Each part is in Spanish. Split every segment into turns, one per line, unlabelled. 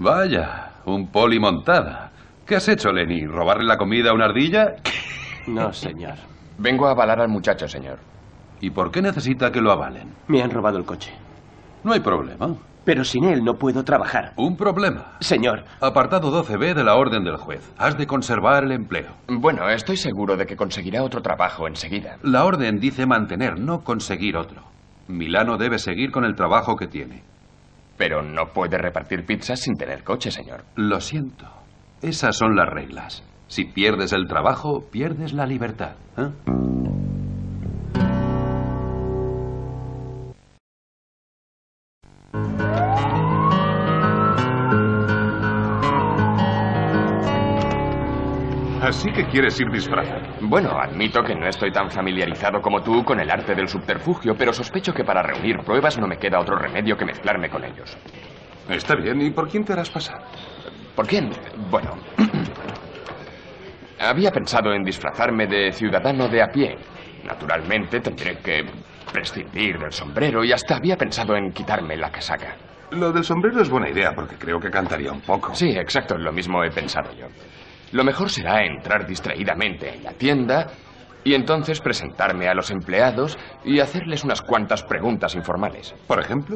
Vaya, un poli montada. ¿Qué has hecho, Lenny? ¿Robarle la comida a una ardilla?
No, señor.
Vengo a avalar al muchacho, señor.
¿Y por qué necesita que lo avalen?
Me han robado el coche.
No hay problema.
Pero sin él no puedo trabajar.
Un problema.
Señor.
Apartado 12b de la orden del juez. Has de conservar el empleo.
Bueno, estoy seguro de que conseguirá otro trabajo enseguida.
La orden dice mantener, no conseguir otro. Milano debe seguir con el trabajo que tiene.
Pero no puede repartir pizzas sin tener coche, señor.
Lo siento. Esas son las reglas. Si pierdes el trabajo, pierdes la libertad. ¿Eh?
Así que quieres ir disfrazado.
Bueno, admito que no estoy tan familiarizado como tú con el arte del subterfugio, pero sospecho que para reunir pruebas no me queda otro remedio que mezclarme con ellos.
Está bien. ¿Y por quién te harás pasar?
¿Por quién? Bueno, había pensado en disfrazarme de ciudadano de a pie. Naturalmente tendré que prescindir del sombrero y hasta había pensado en quitarme la casaca.
Lo del sombrero es buena idea porque creo que cantaría un poco.
Sí, exacto, lo mismo he pensado yo. Lo mejor será entrar distraídamente en la tienda y entonces presentarme a los empleados y hacerles unas cuantas preguntas informales.
¿Por ejemplo?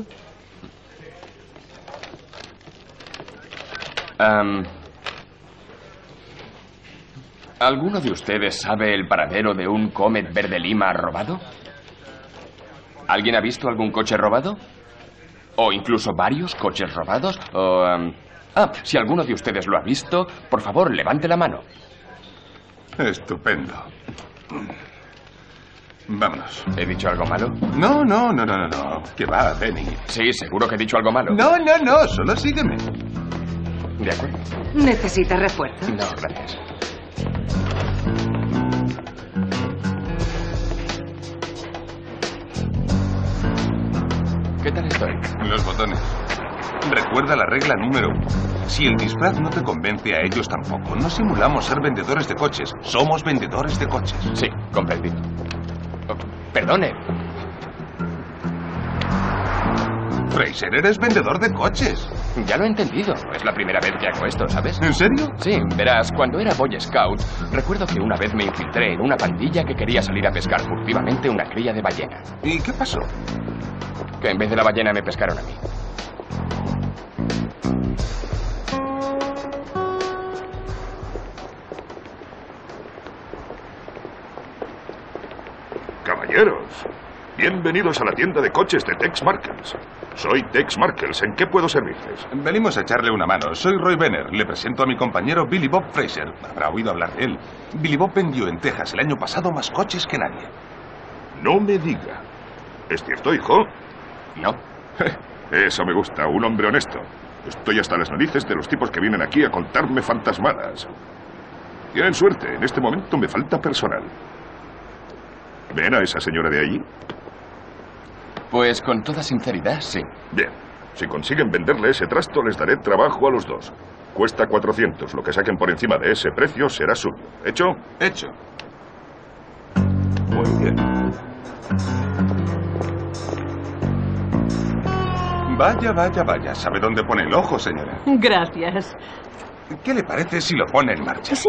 ¿Alguno de ustedes sabe el paradero de un Comet verde lima robado? ¿Alguien ha visto algún coche robado? ¿O incluso varios coches robados? Si alguno de ustedes lo ha visto, por favor, levante la mano.
Estupendo. Vámonos.
¿He dicho algo malo?
No. ¿Qué va, Benny?
Sí, seguro que he dicho algo malo.
No. Solo sígueme.
De acuerdo.
¿Necesita refuerzos?
No, gracias. ¿Qué tal estoy?
Los botones. Recuerda la regla número 1. Si el disfraz no te convence, a ellos tampoco. No simulamos ser vendedores de coches. Somos vendedores de coches.
Sí, comprendido. Perdone.
Fraser, eres vendedor de coches.
Ya lo he entendido. Es la primera vez que hago esto, ¿sabes?
¿En serio?
Sí, verás, cuando era Boy Scout, recuerdo que una vez me infiltré en una pandilla que quería salir a pescar furtivamente una cría de ballena.
¿Y qué pasó?
Que en vez de la ballena me pescaron a mí.
Caballeros, bienvenidos a la tienda de coches de Tex Markels. Soy Tex Markels. ¿En qué puedo servirles?
Venimos a echarle una mano. Soy Roy Benner. Le presento a mi compañero Billy Bob Fraser. Habrá oído hablar de él. Billy Bob vendió en Texas el año pasado más coches que nadie.
No me diga. ¿Es cierto, hijo?
No.
Eso me gusta, un hombre honesto. Estoy hasta las narices de los tipos que vienen aquí a contarme fantasmadas. Tienen suerte. En este momento me falta personal. ¿Ven a esa señora de allí?
Pues con toda sinceridad, sí.
Bien. Si consiguen venderle ese trasto, les daré trabajo a los dos. Cuesta 400. Lo que saquen por encima de ese precio será suyo. ¿Hecho?
Hecho. Muy bien. Vaya. ¿Sabe dónde pone el ojo, señora?
Gracias.
¿Qué le parece si lo pone en marcha?
Sí.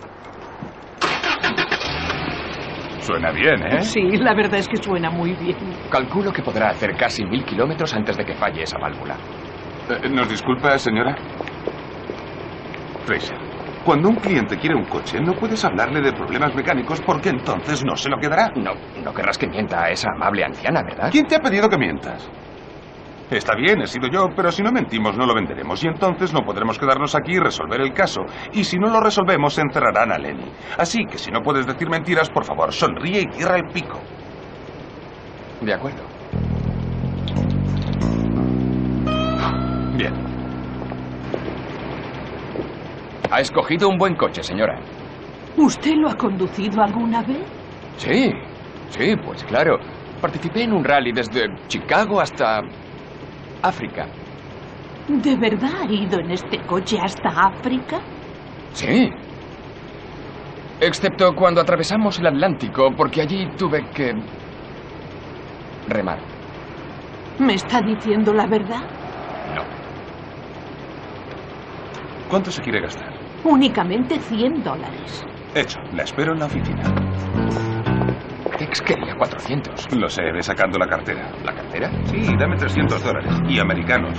Suena bien, ¿eh?
Sí, la verdad es que suena muy bien.
Calculo que podrá hacer casi 1000 kilómetros antes de que falle esa válvula.
¿Nos disculpa, señora? Fraser, cuando un cliente quiere un coche, no puedes hablarle de problemas mecánicos porque entonces no se lo quedará.
No querrás que mienta a esa amable anciana, ¿verdad?
¿Quién te ha pedido que mientas? Está bien, he sido yo, pero si no mentimos no lo venderemos y entonces no podremos quedarnos aquí y resolver el caso. Y si no lo resolvemos, encerrarán a Lenny. Así que si no puedes decir mentiras, por favor, sonríe y cierra el pico.
De acuerdo.
Bien.
Ha escogido un buen coche, señora.
¿Usted lo ha conducido alguna vez?
Sí, pues claro. Participé en un rally desde Chicago hasta África.
¿De verdad ha ido en este coche hasta África?
Sí. Excepto cuando atravesamos el Atlántico, porque allí tuve que remar.
¿Me está diciendo la verdad?
No.
¿Cuánto se quiere gastar?
Únicamente $100.
Hecho. La espero en la oficina.
Tex quería 400.
Lo sé, ve sacando la cartera.
¿La cartera?
Sí, dame $300. Y americanos.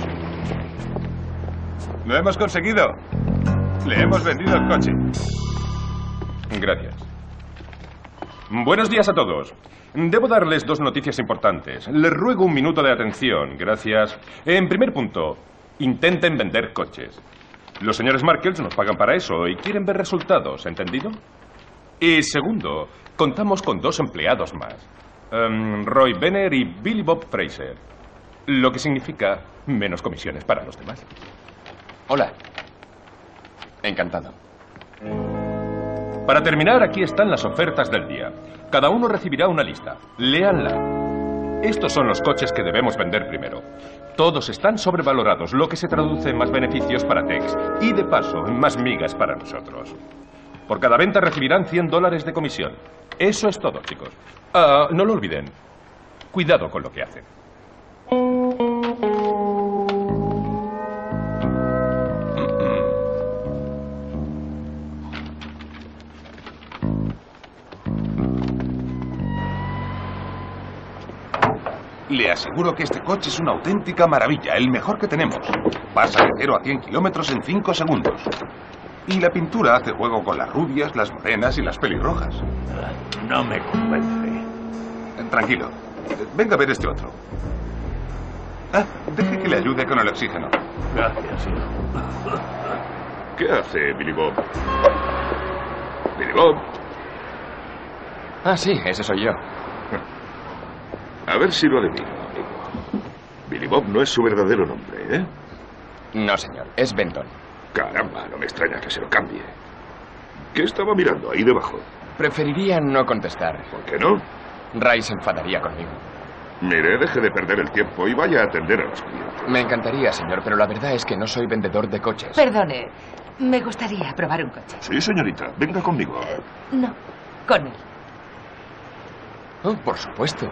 ¡Lo hemos conseguido! Le hemos vendido el coche.
Gracias. Buenos días a todos. Debo darles 2 noticias importantes. Les ruego un minuto de atención. Gracias. En primer punto, intenten vender coches. Los señores Markels nos pagan para eso y quieren ver resultados, ¿entendido? Y segundo, contamos con 2 empleados más. Roy Benner y Billy Bob Fraser. Lo que significa menos comisiones para los demás.
Hola. Encantado.
Para terminar, aquí están las ofertas del día. Cada uno recibirá una lista. Léanla. Estos son los coches que debemos vender primero. Todos están sobrevalorados, lo que se traduce en más beneficios para Tex. Y de paso, en más migas para nosotros. Por cada venta recibirán $100 de comisión. Eso es todo, chicos. No lo olviden. Cuidado con lo que hacen.
Le aseguro que este coche es una auténtica maravilla, el mejor que tenemos. Pasa de 0 a 100 kilómetros en 5 segundos. Y la pintura hace juego con las rubias, las morenas y las pelirrojas.
No me convence.
Tranquilo. Venga a ver este otro. Deje que le ayude con el oxígeno.
Gracias, hijo.
¿Qué hace Billy Bob? ¿Billy Bob?
Ah, sí, ese soy yo.
A ver si lo adivino, amigo. Billy Bob no es su verdadero nombre, ¿eh?
No, señor. Es Benton.
Caramba, no me extraña que se lo cambie. ¿Qué estaba mirando ahí debajo?
Preferiría no contestar.
¿Por qué no?
Ray se enfadaría conmigo.
Mire, deje de perder el tiempo y vaya a atender a los clientes.
Me encantaría, señor, pero la verdad es que no soy vendedor de coches.
Perdone, me gustaría probar un coche.
Sí, señorita, venga conmigo.
No, con él.
Oh, por supuesto.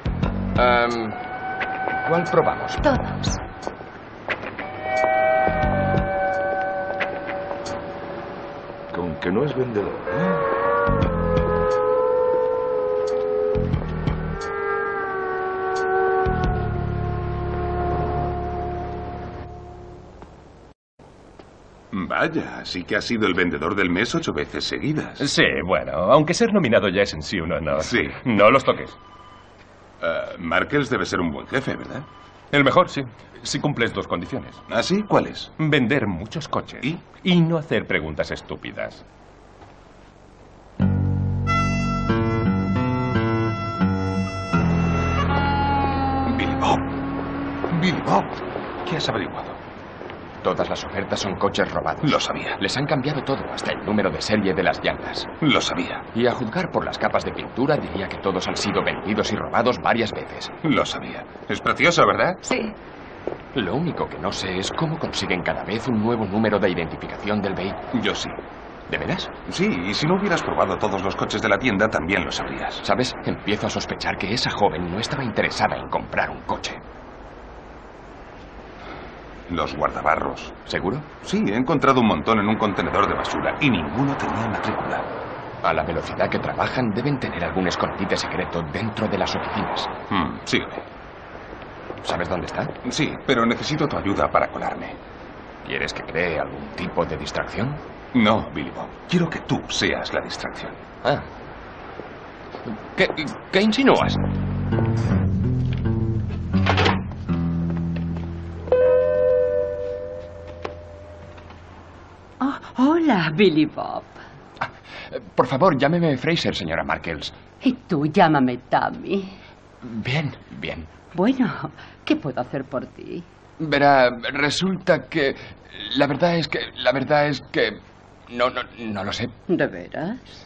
¿Cuál probamos?
Todos.
Con que no es vendedor, ¿eh?
Vaya, sí que ha sido el vendedor del mes 8 veces seguidas.
Sí, bueno, aunque ser nominado ya es en sí un honor.
Sí.
No los toques.
Markels debe ser un buen jefe, ¿verdad?
El mejor, sí. Si cumples 2 condiciones.
¿Ah, sí? ¿Cuáles?
Vender muchos coches. Y no hacer preguntas estúpidas.
Billy Bob. Billy Bob. ¿Qué has averiguado?
Todas las ofertas son coches robados.
Lo sabía.
Les han cambiado todo, hasta el número de serie de las llantas.
Lo sabía.
Y a juzgar por las capas de pintura, diría que todos han sido vendidos y robados varias veces.
Lo sabía. Es precioso, ¿verdad?
Sí.
Lo único que no sé es cómo consiguen cada vez un nuevo número de identificación del vehículo.
Yo sí.
¿De veras?
Sí, y si no hubieras probado todos los coches de la tienda, también lo sabrías.
¿Sabes? Empiezo a sospechar que esa joven no estaba interesada en comprar un coche.
Los guardabarros.
¿Seguro?
Sí, he encontrado un montón en un contenedor de basura y ninguno tenía matrícula.
A la velocidad que trabajan, deben tener algún escondite secreto dentro de las oficinas.
Sígueme.
¿Sabes dónde está?
Sí, pero necesito tu ayuda para colarme.
¿Quieres que cree algún tipo de distracción?
No, Billy Bob. Quiero que tú seas la distracción.
Ah. ¿Qué insinúas?
Oh, hola, Billy Bob.
Por favor, llámeme Fraser, señora Markels.
Y tú llámame Tammy.
Bien, bien.
Bueno, ¿qué puedo hacer por ti?
Verá, resulta que... La verdad es que... No lo sé.
¿De veras?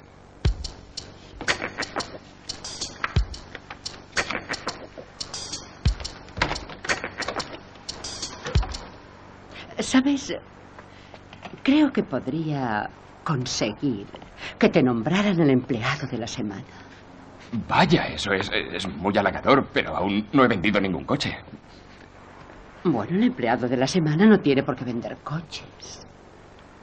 ¿Sabes? Creo que podría conseguir que te nombraran el empleado de la semana.
Vaya, eso es muy halagador, pero aún no he vendido ningún coche.
Bueno, el empleado de la semana no tiene por qué vender coches.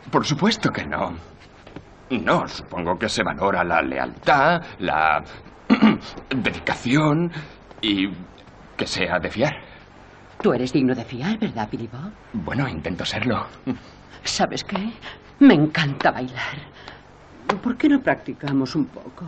Por supuesto que no. No, supongo que se valora la lealtad, la dedicación y que sea de fiar.
Tú eres digno de fiar, ¿verdad, Billy Bob?
Bueno, intento serlo.
¿Sabes qué? Me encanta bailar. ¿Por qué no practicamos un poco?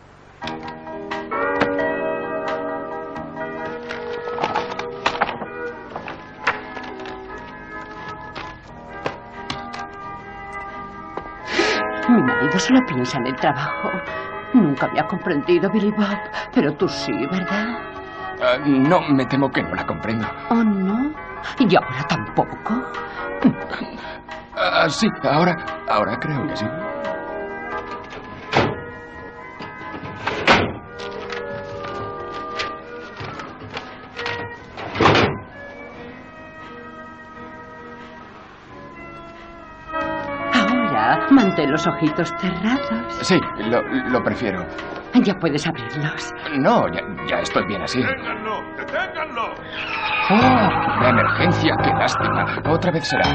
Mi marido solo piensa en el trabajo. Nunca me ha comprendido, Billy Bob, pero tú sí, ¿verdad?
No, me temo que no la comprendo.
¿Oh, no? ¿Y ahora tampoco?
Sí, ahora creo que sí.
Mantén los ojitos cerrados.
Sí, lo prefiero.
Ya puedes abrirlos.
No, ya estoy bien así.
¡Deténganlo! ¡Deténganlo!
¡Oh! La emergencia, qué lástima. Otra vez será.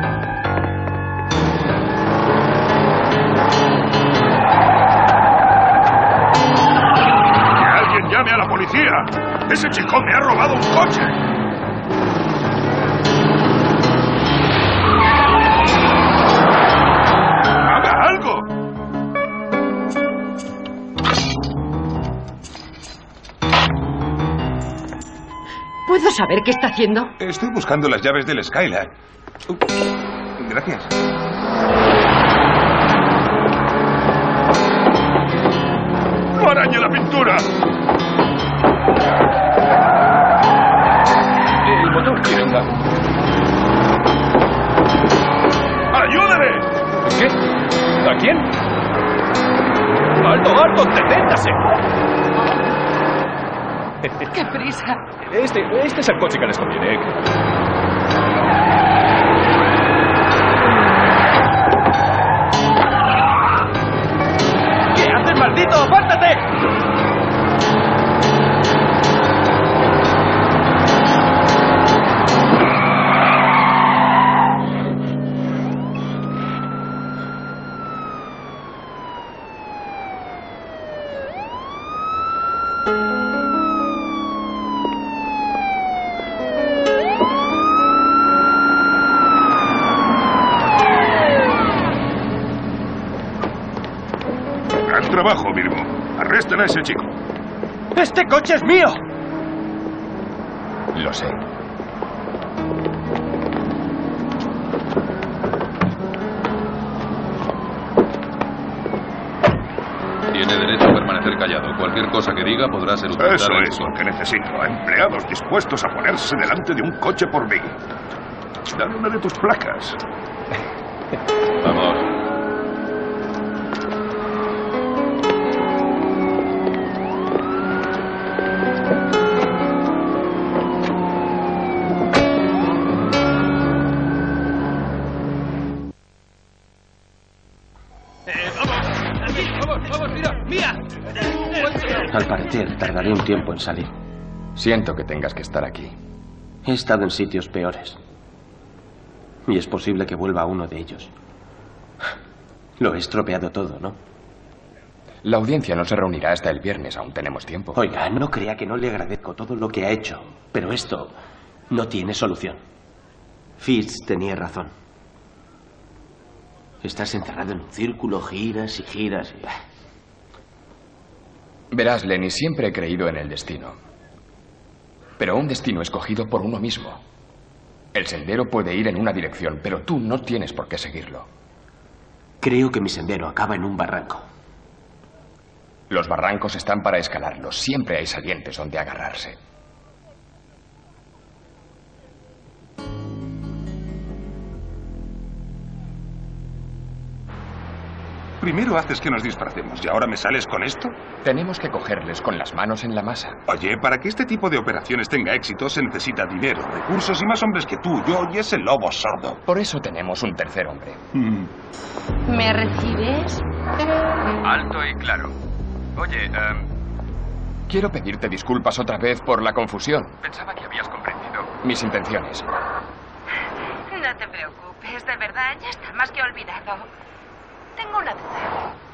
¡Que alguien llame a la policía! ¡Ese chico me ha robado un coche!
¿Puedo saber qué está haciendo?
Estoy buscando las llaves del Skylark. Gracias.
¡No arañe la pintura!
El motor quiere andar.
¡Ayúdeme!
¿Qué? ¿A quién? ¡Alto, alto! ¡Deténgase!
¡Qué prisa!
Este es el coche que les conviene.
¿Qué haces, maldito? ¡Apártate!
Trabajo, Virgo. Arresten a ese chico.
¡Este coche es mío!
Lo sé.
Tiene derecho a permanecer callado. Cualquier cosa que diga podrá ser utilizada.
Eso es lo que necesito. Empleados dispuestos a ponerse delante de un coche por mí. Dame una de tus placas.
Vamos.
Al parecer, tardaré un tiempo en salir.
Siento que tengas que estar aquí.
He estado en sitios peores. Y es posible que vuelva a uno de ellos. Lo he estropeado todo, ¿no?
La audiencia no se reunirá hasta el viernes. Aún tenemos tiempo.
Oiga, no crea que no le agradezco todo lo que ha hecho. Pero esto no tiene solución. Fitz tenía razón. Estás encerrado en un círculo, giras y giras y...
Verás, Lenny, siempre he creído en el destino. Pero un destino escogido por uno mismo. El sendero puede ir en una dirección, pero tú no tienes por qué seguirlo.
Creo que mi sendero acaba en un barranco.
Los barrancos están para escalarlos. Siempre hay salientes donde agarrarse.
Primero haces que nos disfracemos y ahora me sales con esto.
Tenemos que cogerles con las manos en la masa.
Oye, para que este tipo de operaciones tenga éxito se necesita dinero, recursos y más hombres que tú, yo y ese lobo sordo.
Por eso tenemos un tercer hombre.
¿Me recibes?
Alto y claro. Oye, quiero pedirte disculpas otra vez por la confusión. Pensaba que habías comprendido mis intenciones.
No te preocupes. preocupes, de verdad, ya está más que olvidado. Tengo una duda.